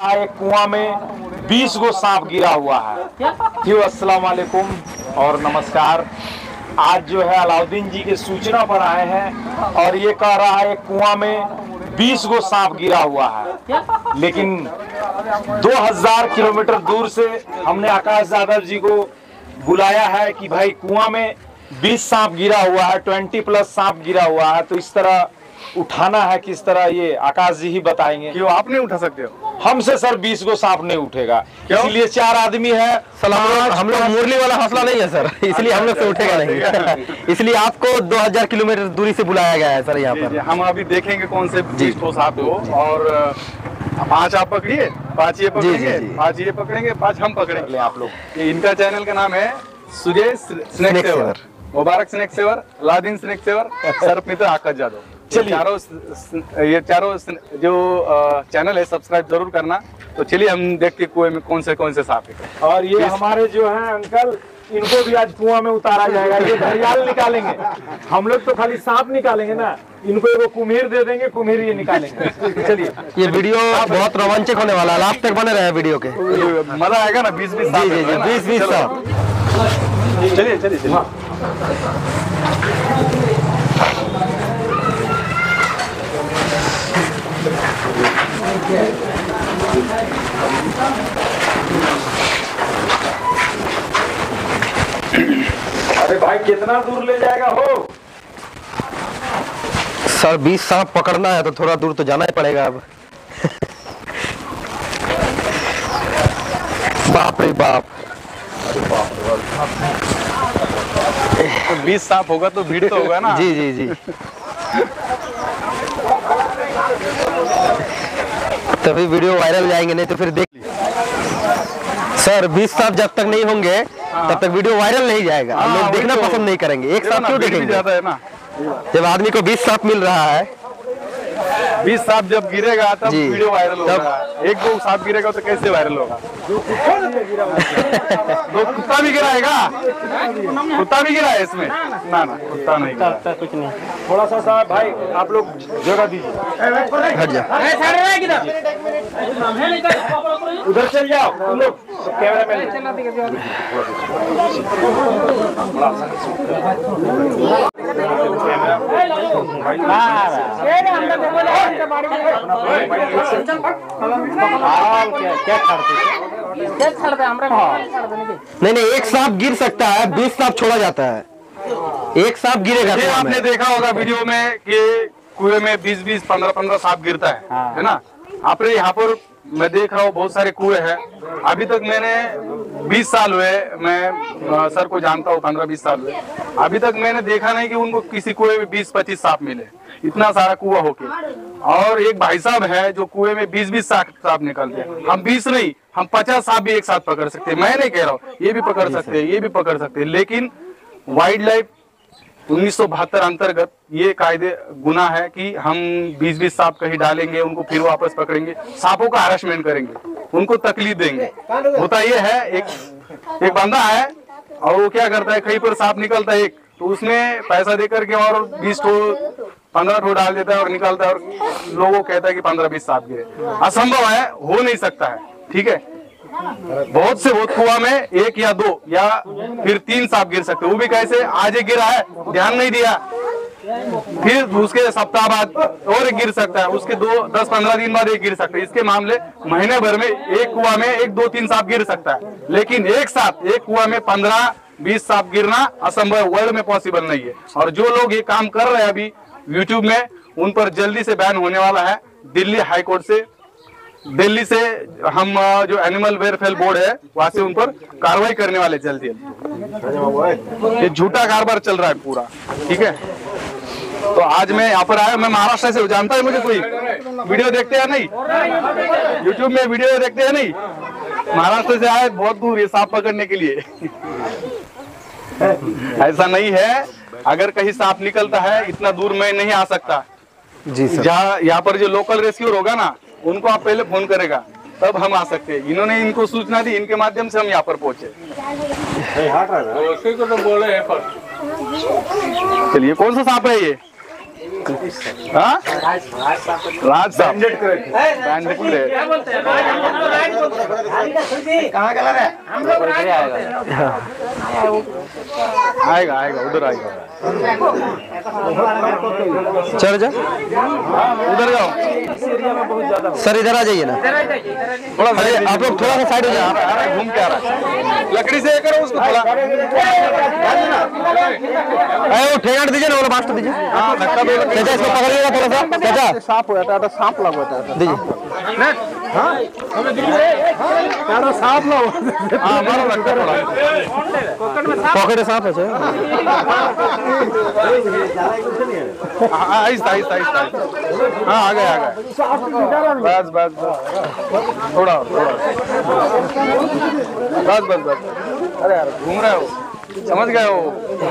एक कुआं में 20 गो सांप गिरा हुआ है। अस्सलाम वालेकुम और नमस्कार। आज जो है अलाउद्दीन जी के सूचना पर आए हैं और ये कह रहा है एक कुआं में 20 गो सांप गिरा हुआ है, लेकिन 2000 किलोमीटर दूर से हमने आकाश यादव जी को बुलाया है कि भाई कुआं में 20 सांप गिरा हुआ है, 20+ सांप गिरा हुआ है, तो इस तरह उठाना है किस तरह ये आकाश जी ही बताएंगे। क्यों आप नहीं उठा सकते हो? हमसे सर 20 गो सांप नहीं उठेगा, इसलिए 4 आदमी है। हम लोग मुरली वाला हौसला नहीं है सर, इसलिए हम लोग से उठेगा नहीं। इसलिए आपको 2000 किलोमीटर दूरी से बुलाया गया है सर यहाँ पर। हम अभी देखेंगे कौन से 20 ठो सांप हो, और 5 आप पकड़िए, 5 ये पकड़ेंगे, 5 ये पकड़ेंगे, 5 हम पकड़ेंगे। आप लोग इनका चैनल का नाम है Sujay snake saver, Mubarak snake saver, Alauddin snake saver, सर्प मित्र आकाश यादव। ये चारों जो चैनल है सब्सक्राइब जरूर करना। तो चलिए हम देखते कुएं में कौन से सांप है। और ये हमारे जो है अंकल, इनको भी आज कुआं में उतारा जाएगा। ये घड़ियाल निकालेंगे, हम लोग तो खाली सांप निकालेंगे ना, इनको एगो कुम्हीर दे देंगे, कुम्हीर ये निकालेंगे। चलिए ये वीडियो बहुत रोमांचक होने वाला है, लास्ट तक बने रहे वीडियो के, मजा आएगा ना। 20-20 सांप, 20-20 सांप। चलिए अरे भाई कितना दूर ले जाएगा हो? सर 20 सांप पकड़ना है तो थोड़ा दूर तो जाना ही पड़ेगा अब। बाप रे बाप। 20 सांप होगा तो भीड़ तो होगा ना। जी। तभी वीडियो वायरल जाएंगे, नहीं तो फिर देख सर 20 सांप जब तक नहीं होंगे तब तक वीडियो वायरल नहीं जाएगा। लोग देखना पसंद नहीं करेंगे। एक सांप क्यों देखेंगे? ज्यादा है ना, जब आदमी को 20 सांप मिल रहा है, 20 सांप जब गिरेगा तब वीडियो वायरल होगा। 1-2 सांप गिरेगा तो कैसे वायरल होगा? 2 कुत्ता भी गिराएगा, कुत्ता भी गिरा है इसमें? ना कुत्ता नहीं गिरा। कुछ नहीं। थोड़ा सा साहब भाई आप लोग जगह दीजिए, हट जा, उधर चल जाओ तुम लोग, कैमरा मैन। नहीं एक सांप गिर सकता है, 20 सांप छोड़ा जाता है। एक सांप गिरेगा। ये आपने देखा होगा वीडियो में कि कुएं में 20-20, 15-15 सांप गिरता है ना। आपने यहाँ पर मैं देख रहा हूँ बहुत सारे कुएं हैं। अभी तक मैंने 20 साल हुए, मैं सर को जानता हूँ, 15-20 साल हुए, अभी तक मैंने देखा नहीं कि उनको किसी कुएं में 20-25 सांप मिले, इतना सारा कुआं होके। और एक भाई साहब है जो कुएं में 20-20 सांप निकलते हैं। हम 20 नहीं, हम 50 सांप भी एक साथ पकड़ सकते हैं। मैं नहीं कह रहा हूँ, ये भी पकड़ सकते हैं, ये भी पकड़ सकते हैं, लेकिन वाइल्ड लाइफ 1972 अंतर्गत ये कायदे गुनाह है कि हम 20-20 सांप कहीं डालेंगे, उनको फिर वापस पकड़ेंगे, सांपों का हरासमेंट करेंगे, उनको तकलीफ देंगे। होता ये है, एक बंदा है और वो क्या करता है, कहीं पर सांप निकलता है एक, तो उसमें पैसा दे करके और 20 ठो 15 ठो डाल देता है और निकालता है, और लोगों कहता है कि 15-20 सांप गिरे। असंभव है, हो नहीं सकता है, ठीक है। बहुत से बहुत कुआं में 1 या 2 या फिर 3 सांप गिर सकते, वो भी कैसे? आज एक गिरा है, ध्यान नहीं दिया, फिर उसके सप्ताह बाद और एक गिर सकता है, उसके 10-15 दिन बाद एक गिर सकता है। इसके मामले महीने भर में एक कुआं में 1-2 3 सांप गिर सकता है, लेकिन एक कुआं में 15-20 सांप गिरना असंभव, वर्ल्ड में पॉसिबल नहीं है। और जो लोग ये काम कर रहे हैं अभी यूट्यूब में, उन पर जल्दी से बैन होने वाला है। दिल्ली हाई कोर्ट से, दिल्ली से हम जो एनिमल वेलफेयर बोर्ड है वहां से उन पर कार्रवाई करने वाले जल्दी। ये झूठा कारोबार चल रहा है पूरा, ठीक है। तो आज मैं यहाँ पर आया, मैं महाराष्ट्र से, जानता है मुझे कोई? वीडियो देखते हैं नहीं, यूट्यूब में वीडियो देखते हैं नहीं? महाराष्ट्र से आए बहुत दूर ये सांप पकड़ने के लिए। ऐसा नहीं है, अगर कहीं सांप निकलता है इतना दूर मैं नहीं आ सकता जी सर। जहाँ यहाँ पर जो लोकल रेस्क्यूर होगा ना, उनको आप पहले फोन करेगा तब हम आ सकते हैं। इन्होंने इनको सूचना दी, इनके माध्यम से हम यहाँ पर पहुंचे। चलिए, कौन सा सांप है ये? हाँ राज साहब बैंडेड क्रेट कहाँ कलर है? आएगा आएगा उधर आएगा। चल जा उधर जाओ सर, इधर आ जाइए ना थोड़ा। अरे आप लोग थोड़ा सा साइड हो जाओ। घूम के आ रहा है, लकड़ी से करो उसको थोड़ा। अरे वो ठेगाड़ दीजिए ना, वो बास्ट दीजिए। हाँ धक्का दो। चाचा इसको पकड़िएगा थोड़ा सा, चाचा सांप हो जाता है, सांप लग होता है। दीजिए। सांप लग हाँ मारो धक्का थोड़ा। पॉकेट में सांप है सर। आहिस्ता आहिस्ता आहिस्ता। हाँ आ गया आ गया। बस बस बस थोड़ा थोड़ा बस बस बस। अरे यार घूम रहे हो, समझ गए हो।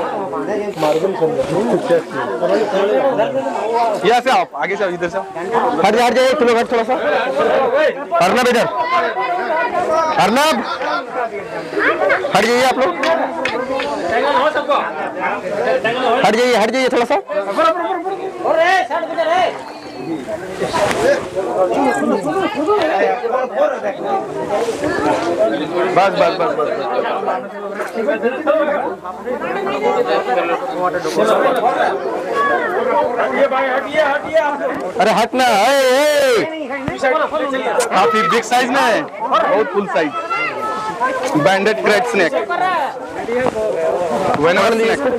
यहाँ से आप आगे से इधर से हट जाइए, एक किलो हट थोड़ा सा। अर्नब इधर, अर्नब हट जाइए आप लोग, हट जाइए थोड़ा सा। बस बस बस बस। अरे हटना, काफी बिग साइज में है, बहुत full size. Banded krait snake, venomous snake.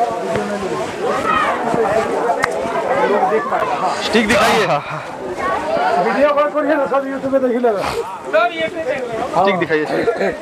Stick दिखाइए, वीडियो कॉल करिए ना, सब यूट्यूब पे देख लेगा। स्टिक दिखाइए।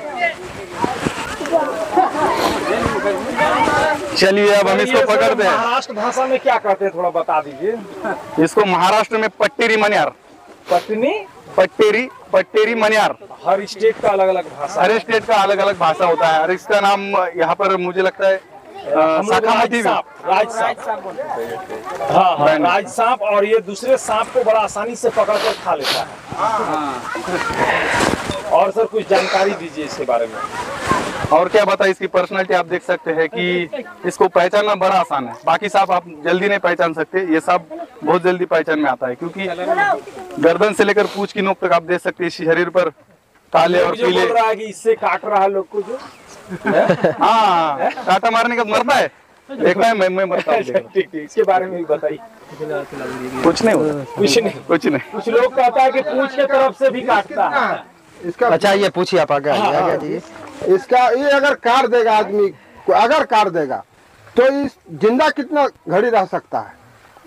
चलिए अब हम इसको पकड़ते हैं। महाराष्ट्र भाषा में क्या कहते हैं थोड़ा बता दीजिए। इसको महाराष्ट्र में पट्टेरी मनियार, पत्नी पट्टेरी मनियार। हर स्टेट का अलग अलग भाषा, हर स्टेट का अलग अलग भाषा होता है और इसका नाम यहाँ पर मुझे लगता है शाखामती राज सांप। हाँ राज सांप। और ये दूसरे सांप को बड़ा आसानी से पकड़ कर खा लेता है। और सर कुछ जानकारी दीजिए इसके बारे में। और क्या बताइए, इसकी पर्सनालिटी आप देख सकते हैं कि इसको पहचानना बड़ा आसान है। बाकी सांप आप जल्दी नहीं पहचान सकते, ये सांप बहुत जल्दी पहचान में आता है क्योंकि गर्दन से लेकर पूंछ की नोक तक आप देख सकते हैं शरीर पर काले और पीले। बोल रहा है कि इससे काट रहा है लोग को जो। हाँ कांटा मारने का मरता है, देखना है मैं मरता हूँ। ठीक, इसके बारे में भी बताइए। कुछ नहीं होता, कुछ नहीं। कुछ लोग कहता है कि पूंछ के तरफ से भी काटता है। इसका अच्छा ये पूछिए आप आगे आइए। इसका ये अगर काट देगा आदमी को, अगर काट देगा तो इस जिंदा कितना घड़ी रह सकता है?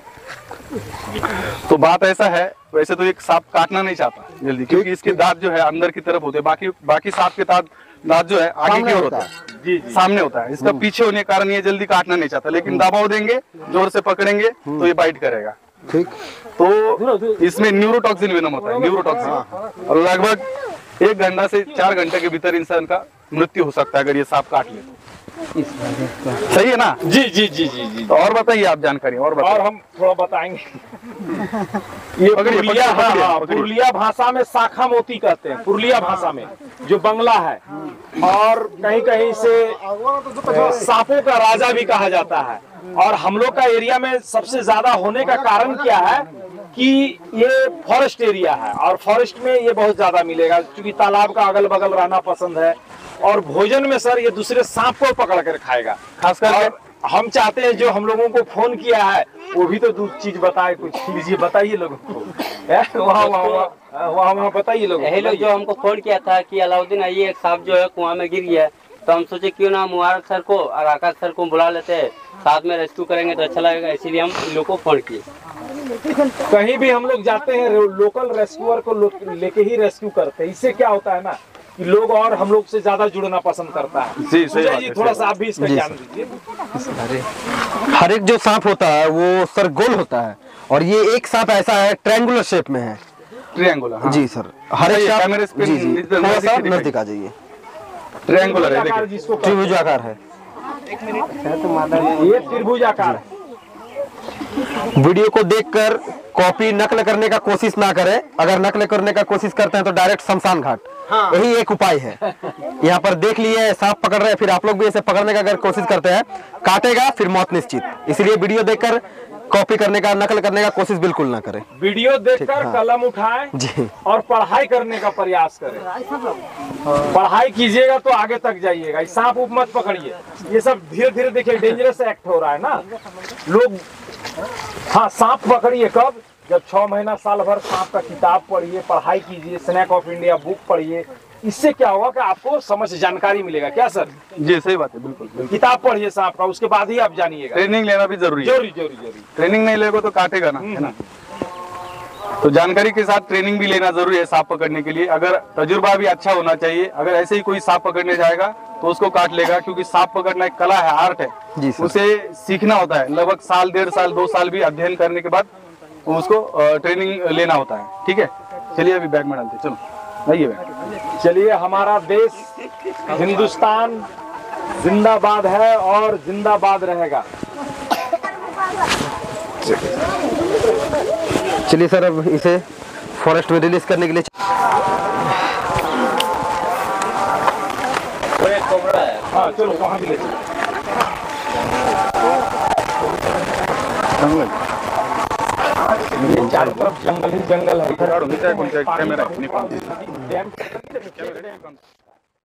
तो बात ऐसा है, वैसे तो एक सांप काटना नहीं चाहता जल्दी क्योंकि इसके दांत जो है अंदर की तरफ होते हैं। बाकी सांप के दांत जो है आगे की ओर होता है, जी सामने होता है। इसका पीछे होने के कारण ये जल्दी काटना नहीं चाहता, लेकिन दबाव देंगे, जोर से पकड़ेंगे तो ये बाइट करेगा। ठीक। तो इसमें न्यूरोटॉक्सिन वेनम होता है, न्यूरोटॉक्सिन। और लगभग 1 घंटा से 4 घंटे के भीतर इंसान का मृत्यु हो सकता है अगर ये सांप काट ले। सही है ना? जी जी जी जी जी। तो और बताइए आप जानकारी और बताइए। और हम थोड़ा बताएंगे। ये पुरुलिया भाषा में शाखा मोती कहते हैं, पुरुलिया भाषा में जो बंगला है। और कहीं कहीं से सांपों का राजा भी कहा जाता है। और हम लोग का एरिया में सबसे ज्यादा होने का कारण क्या है कि ये फॉरेस्ट एरिया है और फॉरेस्ट में ये बहुत ज्यादा मिलेगा क्योंकि तालाब का अगल बगल रहना पसंद है। और भोजन में सर ये दूसरे सांप को पकड़ कर खाएगा। खासकर हम चाहते हैं जो हम लोगों को फोन किया है वो भी तो दूसरी चीज बताए, कुछ लीजिए, बताइए लोगों को। वहाँ बताइए लोग। यही लोग जो हमको फोन किया था कि अलाउद्दीन आइए, एक सांप जो है कुआं में गिर गया है, तो हम सोचे क्यों ना मुबारक सर को और आकाश सर को बुला लेते हैं, साथ में रेस्क्यू करेंगे तो अच्छा लगेगा, इसीलिए हम इन लोग को फोन किए। कहीं भी हम लोग जाते हैं लोकल रेस्क्यूअर को लेके ही रेस्क्यू करते हैं। इससे क्या होता है ना कि लोग और हम लोग से ज्यादा जुड़ना पसंद करता है। जी सही बात है। थोड़ा सा आप भी इसका ज्ञान दीजिए। हर एक जो सांप होता है वो सर गोल होता है और ये एक सांप ऐसा है ट्रायंगुलर शेप में है। ट्रायंगुलर, हाँ। जी सर, हर एक सांप जी जी थोड़ा सा नजदीक आ जाइए। ट्रायंगुलर है, देखिए त्रिभुजाकार है। ये त्रिभुजाकार है। वीडियो को देखकर कॉपी नकल करने का कोशिश ना करें। अगर नकल करने का कोशिश करते हैं तो डायरेक्ट शमशान घाट, यही एक उपाय है। यहाँ पर देख लिए सांप पकड़ रहे हैं, फिर आप लोग भी इसे पकड़ने का अगर कोशिश करते हैं, काटेगा फिर मौत निश्चित। इसलिए वीडियो देखकर कॉपी करने का, नकल करने का कोशिश बिल्कुल ना करें। वीडियो देखकर कलम उठाएं जी। और पढ़ाई करने का प्रयास करें। पढ़ाई कीजिएगा तो आगे तक जाइएगा। सांप उप मत पकड़िए, ये सब धीरे धीरे देखिए डेंजरस एक्ट हो रहा है ना लोग। हाँ, सांप पकड़िए कब? जब 6 महीना साल भर सांप का किताब पढ़िए, पढ़ाई कीजिए, स्नैक ऑफ इंडिया बुक पढ़िए। इससे क्या होगा कि आपको समझ जानकारी मिलेगा। क्या सर? जी सही बात है, बिल्कुल बिल्कुल। किताब पढ़िए सांप का, उसके बाद ही आप जानिएगा। ट्रेनिंग लेना भी जरूरी है। जरूरी। ट्रेनिंग नहीं लेगा तो काटेगा ना, है ना। तो जानकारी के साथ ट्रेनिंग भी लेना जरूरी है सांप पकड़ने के लिए। अगर तजुर्बा भी अच्छा होना चाहिए। अगर ऐसे ही कोई सांप पकड़ने जाएगा तो उसको काट लेगा, क्योंकि सांप पकड़ना एक कला है, आर्ट जी है। सर। उसे सीखना होता है। लगभग साल, 1.5 साल, 2 साल भी अध्ययन करने के बाद उसको ट्रेनिंग लेना होता है। ठीक है, चलिए अभी बैग में डालते, चलो आइए बैग। चलिए, हमारा देश हिंदुस्तान जिंदाबाद है और जिंदाबाद रहेगा। चलिए सर, अब इसे फॉरेस्ट में रिलीज करने के लिए हाँ चलो, वहाँ भी ले चलो। चारों तरफ जंगल ही जंगल है। कैमरा